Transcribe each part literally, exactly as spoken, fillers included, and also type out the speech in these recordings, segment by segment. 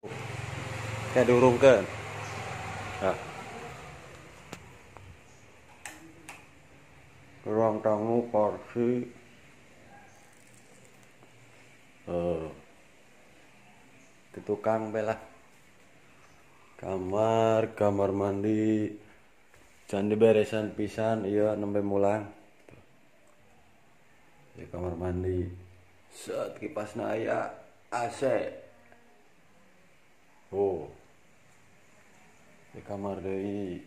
Kayak diurungkan. Nah, ruang tamu kursi. Oh, di tukang belah. Kamar, kamar mandi. Jangan diberesan pisan, iya nembe mulang. Di kamar mandi. Set kipasna aya A C. Oh. Di kamar deui.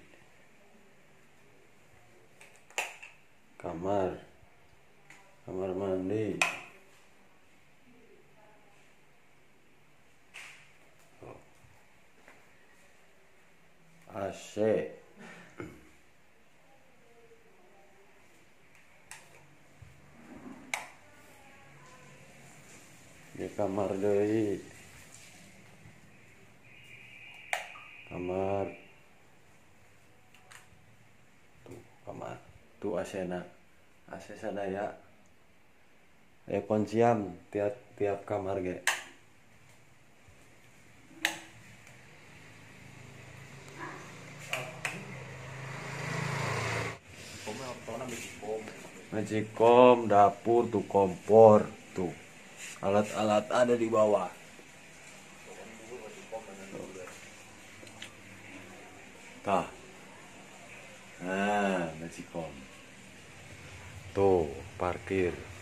Kamar. Kamar mandi. Oh. A C. Di kamar deui. Kamar. Tuh, kamar. Tuh A C-na. A C sadaya. Aya kuncian tiap tiap kamar ge. Magicom, dapur tuh kompor tuh. Alat-alat ada di bawah. Tah. Nah, magicom. Tuh, parkir.